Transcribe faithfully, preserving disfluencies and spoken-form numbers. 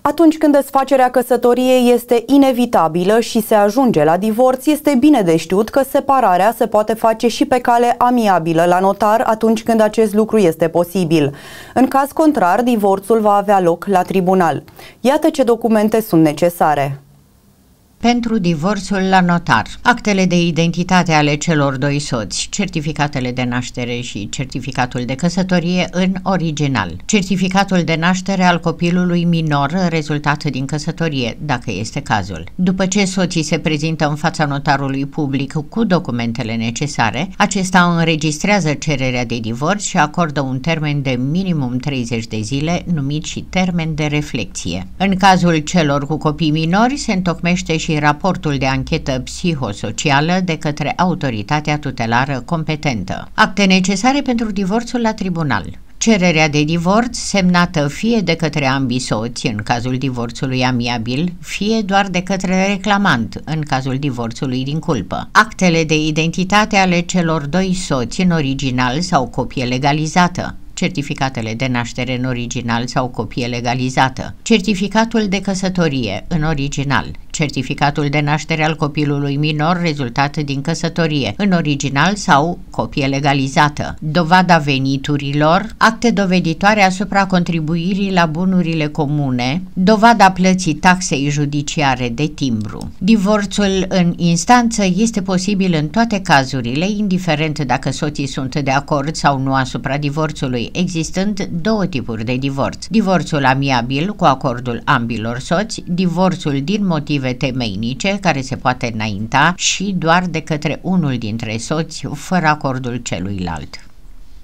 Atunci când desfacerea căsătoriei este inevitabilă și se ajunge la divorț, este bine de știut că separarea se poate face și pe cale amiabilă la notar atunci când acest lucru este posibil. În caz contrar, divorțul va avea loc la tribunal. Iată ce documente sunt necesare. Pentru divorțul la notar, actele de identitate ale celor doi soți, certificatele de naștere și certificatul de căsătorie în original, certificatul de naștere al copilului minor rezultat din căsătorie, dacă este cazul. După ce soții se prezintă în fața notarului public cu documentele necesare, acesta înregistrează cererea de divorț și acordă un termen de minimum treizeci de zile, numit și termen de reflecție. În cazul celor cu copii minori, se întocmește și raportul de anchetă psihosocială de către autoritatea tutelară competentă. Acte necesare pentru divorțul la tribunal. Cererea de divorț semnată fie de către ambii soți în cazul divorțului amiabil, fie doar de către reclamant în cazul divorțului din culpă. Actele de identitate ale celor doi soți în original sau copie legalizată. Certificatele de naștere în original sau copie legalizată, certificatul de căsătorie în original, certificatul de naștere al copilului minor rezultat din căsătorie în original sau copie legalizată, dovada veniturilor, acte doveditoare asupra contribuirii la bunurile comune, dovada plății taxei judiciare de timbru. Divorțul în instanță este posibil în toate cazurile, indiferent dacă soții sunt de acord sau nu asupra divorțului, existând două tipuri de divorț. Divorțul amiabil cu acordul ambilor soți, divorțul din motive temeinice care se poate înainta și doar de către unul dintre soți fără acordul celuilalt.